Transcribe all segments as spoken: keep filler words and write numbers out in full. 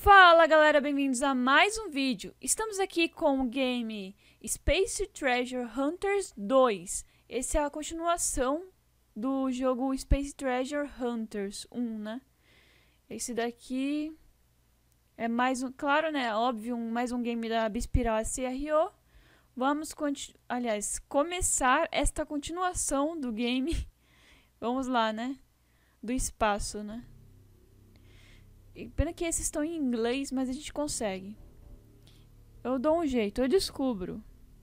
Fala galera, bem-vindos a mais um vídeo. Estamos aqui com o game Space Treasure Hunters dois. Essa é a continuação do jogo Space Treasure Hunters um, né? Esse daqui é mais um, claro, né? Óbvio, um, mais um game da Bispiral C R O. Vamos, aliás, começar esta continuação do game. Vamos lá, né? Do espaço, né? Pena que esses estão em inglês, mas a gente consegue. Eu dou um jeito, eu descubro.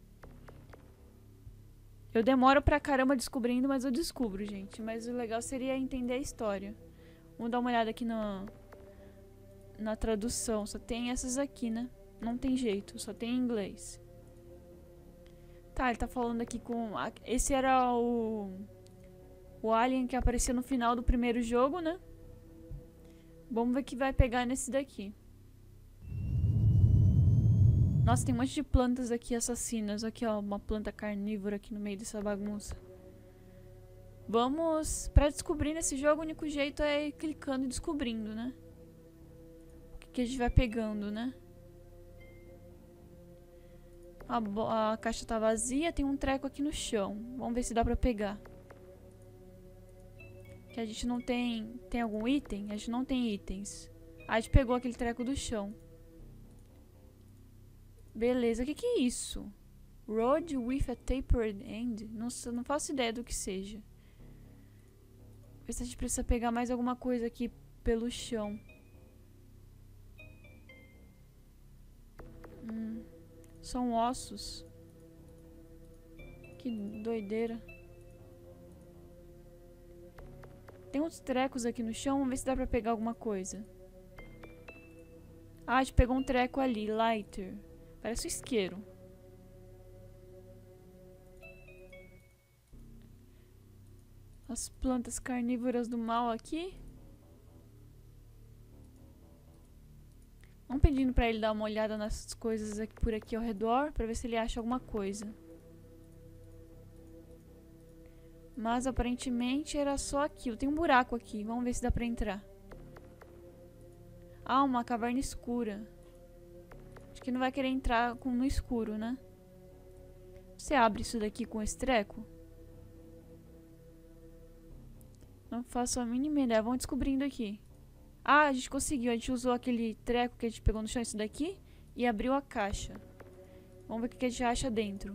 Eu demoro pra caramba descobrindo, mas eu descubro, gente. Mas o legal seria entender a história. Vamos dar uma olhada aqui na, na tradução. Só tem essas aqui, né? Não tem jeito, só tem em inglês. Tá, ele tá falando aqui com... Esse era o... O alien que aparecia no final do primeiro jogo, né? Vamos ver o que vai pegar nesse daqui. Nossa, tem um monte de plantas aqui assassinas. Aqui, ó, uma planta carnívora aqui no meio dessa bagunça. Vamos... Pra descobrir nesse jogo, o único jeito é ir clicando e descobrindo, né? O que, que a gente vai pegando, né? A, a caixa tá vazia, tem um treco aqui no chão. Vamos ver se dá pra pegar. Que a gente não tem... Tem algum item? A gente não tem itens. A gente pegou aquele treco do chão. Beleza, o que que é isso? Road with a tapered end? Nossa, não faço ideia do que seja. Ver se a gente precisa pegar mais alguma coisa aqui pelo chão. Hum, são ossos. Que doideira. Tem uns trecos aqui no chão, vamos ver se dá pra pegar alguma coisa. Ah, a gente pegou um treco ali, lighter. Parece um isqueiro. As plantas carnívoras do mal aqui. Vamos pedindo pra ele dar uma olhada nas coisas aqui, por aqui ao redor, pra ver se ele acha alguma coisa. Mas aparentemente era só aquilo. Tem um buraco aqui. Vamos ver se dá pra entrar. Ah, uma caverna escura. Acho que não vai querer entrar com, no escuro, né? Você abre isso daqui com esse treco? Não faço a mínima ideia. Vamos descobrindo aqui. Ah, a gente conseguiu. A gente usou aquele treco que a gente pegou no chão, isso daqui, e abriu a caixa. Vamos ver o que a gente acha dentro.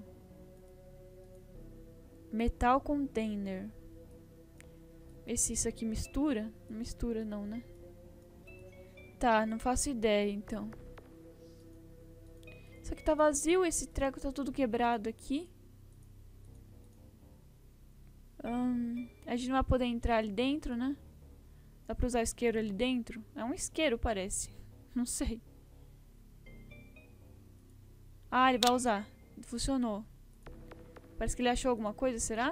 Metal container. Vê se isso aqui mistura. Não mistura não, né? Tá, não faço ideia então. Isso aqui tá vazio. Esse treco tá tudo quebrado aqui. Hum, a gente não vai poder entrar ali dentro, né? Dá pra usar isqueiro ali dentro? É um isqueiro, parece. Não sei. Ah, ele vai usar. Funcionou. Parece que ele achou alguma coisa, será?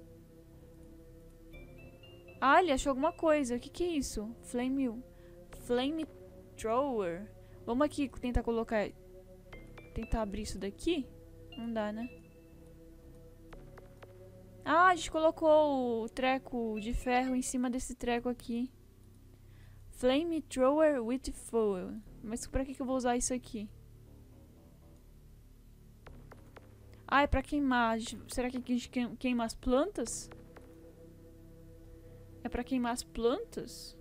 Ah, ele achou alguma coisa. O que que é isso? Flame... Flame thrower. Vamos aqui tentar colocar... Tentar abrir isso daqui? Não dá, né? Ah, a gente colocou o treco de ferro em cima desse treco aqui. Flame thrower with fuel. Mas pra que que eu vou usar isso aqui? Ah, é pra queimar. Será que a gente queima as plantas? É pra queimar as plantas?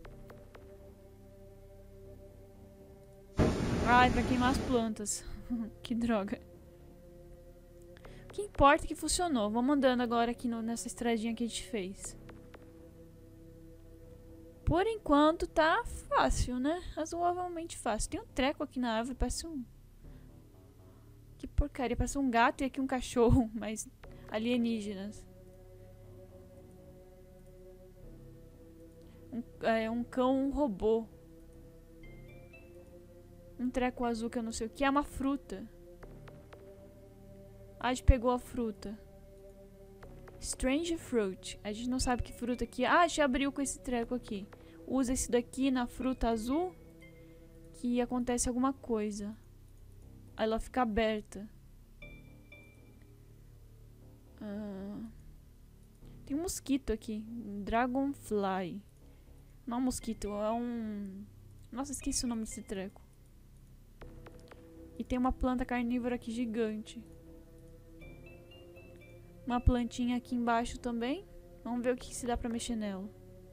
Ah, é pra queimar as plantas. Que droga. O que importa é que funcionou. Vamos andando agora aqui no, nessa estradinha que a gente fez. Por enquanto tá fácil, né? Razoavelmente fácil. Tem um treco aqui na árvore, parece um... Que porcaria, parece um gato e aqui um cachorro, mas alienígenas. Um, é, um cão, um robô. Um treco azul que eu não sei o que. É uma fruta. Ah, a gente pegou a fruta. Strange fruit. A gente não sabe que fruta que é. Ah, a gente abriu com esse treco aqui. Usa esse daqui na fruta azul, que acontece alguma coisa. Aí ela fica aberta. Ah, tem um mosquito aqui. Dragonfly. Não é um mosquito, é um... Nossa, esqueci o nome desse treco. E tem uma planta carnívora aqui gigante. Uma plantinha aqui embaixo também. Vamos ver o que se dá pra mexer nela.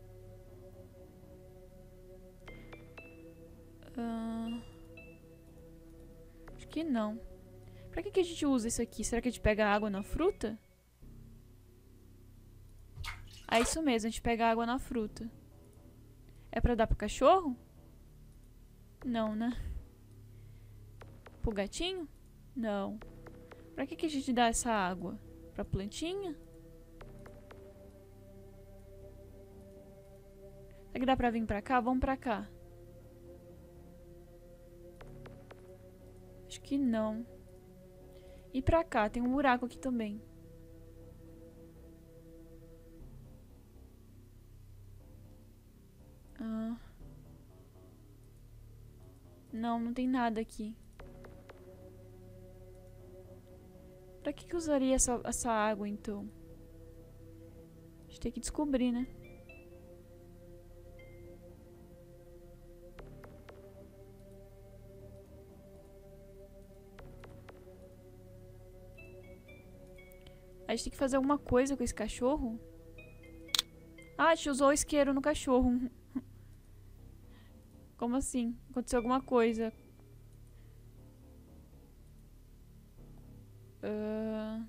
Uh... Acho que não. Pra que, que a gente usa isso aqui? Será que a gente pega água na fruta? Ah, isso mesmo, a gente pega água na fruta. É pra dar pro cachorro? Não, né? Pro gatinho? Não. Pra que, que a gente dá essa água? Pra plantinha? Será que dá pra vir pra cá? Vamos pra cá. Acho que não. E pra cá, tem um buraco aqui também. Ah. Não, não tem nada aqui. Pra que que usaria essa, essa água, então? A gente tem que descobrir, né? A gente tem que fazer alguma coisa com esse cachorro. Ah, a gente usou o isqueiro no cachorro. Como assim? Aconteceu alguma coisa. Uh...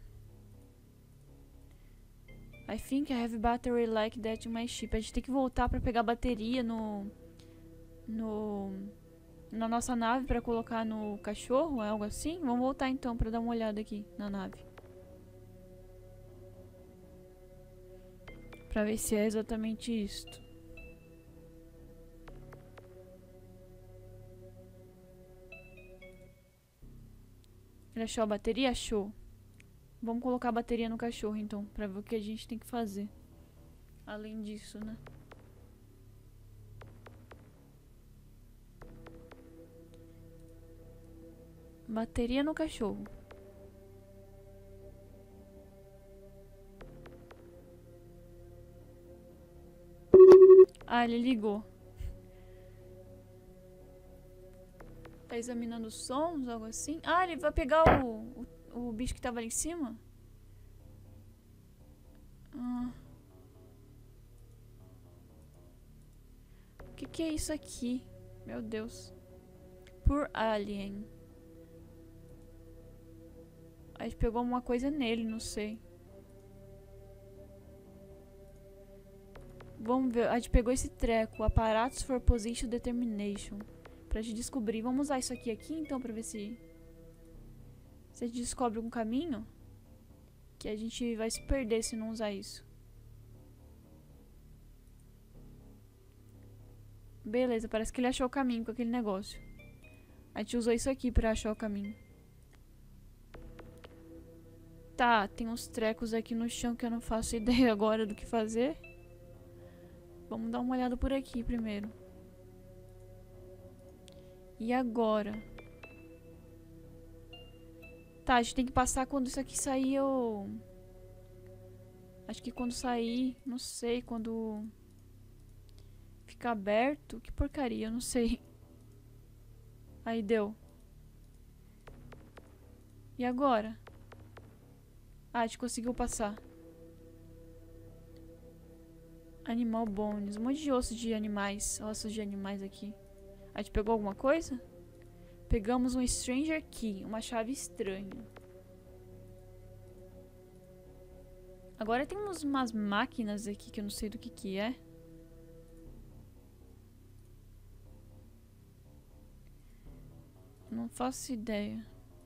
I think I have battery like that in my ship. A gente tem que voltar pra pegar bateria no... No... Na nossa nave pra colocar no cachorro, é algo assim? Vamos voltar então pra dar uma olhada aqui na nave. Pra ver se é exatamente isto. Ele achou a bateria? Achou. Vamos colocar a bateria no cachorro, então, pra ver o que a gente tem que fazer. Além disso, né? Bateria no cachorro. Ah, ele ligou. Tá examinando os sons, algo assim. Ah, ele vai pegar o, o, o bicho que tava ali em cima? Ah. O que que é isso aqui? Meu Deus. Por alien. A gente pegou uma coisa nele, não sei. Vamos ver. A gente pegou esse treco. Apparatus for Position Determination. Pra gente descobrir. Vamos usar isso aqui aqui, então, pra ver se... Se a gente descobre um caminho. Que a gente vai se perder se não usar isso. Beleza, parece que ele achou o caminho com aquele negócio. A gente usou isso aqui pra achar o caminho. Tá, tem uns trecos aqui no chão que eu não faço ideia agora do que fazer. Vamos dar uma olhada por aqui primeiro. E agora? Tá, a gente tem que passar quando isso aqui sair, eu... Acho que quando sair, não sei, quando... Ficar aberto, que porcaria, eu não sei. Aí deu. E agora? Ah, a gente conseguiu passar. Animal bones. Um monte de osso de animais. Ossos de animais aqui. A gente pegou alguma coisa? Pegamos um Stranger Key. Uma chave estranha. Agora temos umas máquinas aqui que eu não sei do que que é. Não faço ideia.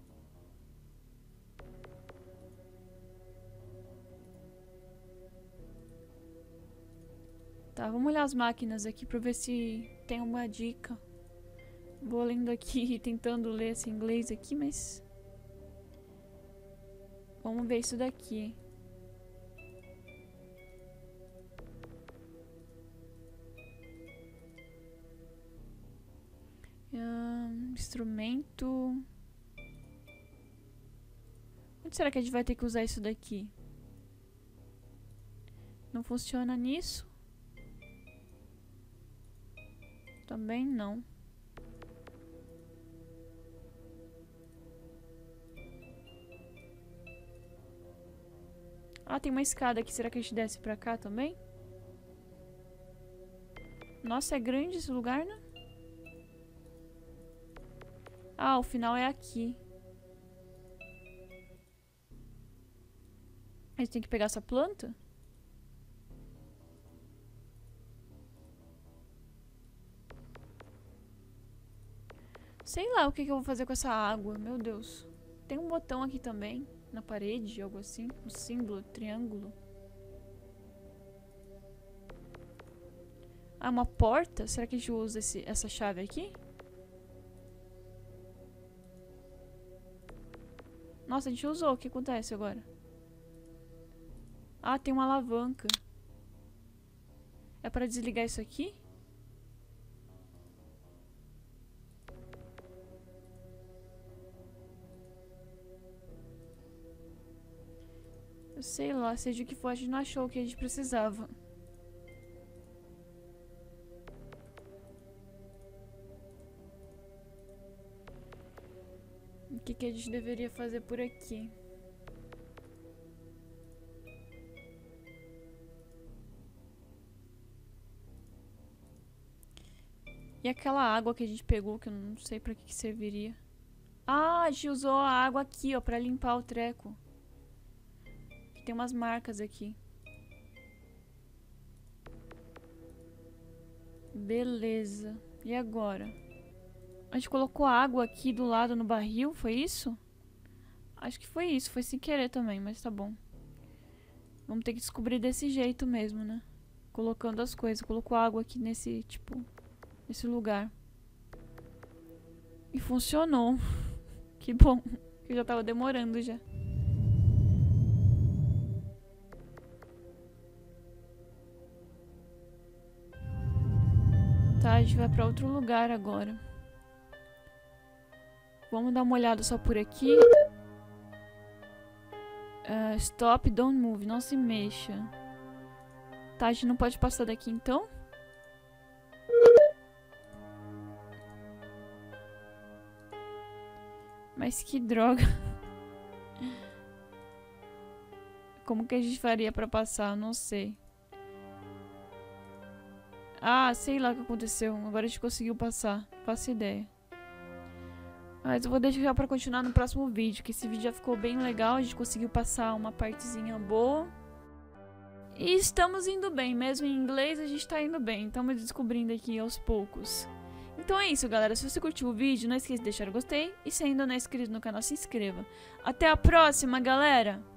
Tá, vamos olhar as máquinas aqui pra ver se tem uma dica. Vou lendo aqui, tentando ler esse inglês aqui, mas... Vamos ver isso daqui. Um, instrumento... Onde será que a gente vai ter que usar isso daqui? Não funciona nisso? Também não. Ah, tem uma escada aqui. Será que a gente desce pra cá também? Nossa, é grande esse lugar, né? Ah, o final é aqui. A gente tem que pegar essa planta? Sei lá o que, que eu vou fazer com essa água. Meu Deus. Tem um botão aqui também. Na parede, algo assim. Um símbolo, triângulo. Ah, uma porta? Será que a gente usa esse, essa chave aqui? Nossa, a gente usou. O que acontece agora? Ah, tem uma alavanca. É pra desligar isso aqui? Eu sei lá, seja o que for, a gente não achou o que a gente precisava. O que, que a gente deveria fazer por aqui? E aquela água que a gente pegou, que eu não sei pra que, que serviria. Ah, a gente usou a água aqui, ó, pra limpar o treco. Tem umas marcas aqui. Beleza. E agora? A gente colocou água aqui do lado no barril, foi isso? Acho que foi isso, foi sem querer também, mas tá bom. Vamos ter que descobrir desse jeito mesmo, né? Colocando as coisas. Colocou água aqui nesse, tipo, nesse lugar. E funcionou. Que bom. Eu já tava demorando já. Tá, a gente vai pra outro lugar agora. Vamos dar uma olhada só por aqui. Uh, stop, don't move. Não se mexa. Tá, a gente não pode passar daqui então? Mas que droga. Como que a gente faria pra passar? Não sei. Ah, sei lá o que aconteceu. Agora a gente conseguiu passar. Não faço ideia. Mas eu vou deixar pra continuar no próximo vídeo. Que esse vídeo já ficou bem legal. A gente conseguiu passar uma partezinha boa. E estamos indo bem. Mesmo em inglês a gente tá indo bem. Estamos descobrindo aqui aos poucos. Então é isso, galera. Se você curtiu o vídeo, não esqueça de deixar o gostei. E se ainda não é inscrito no canal, se inscreva. Até a próxima, galera!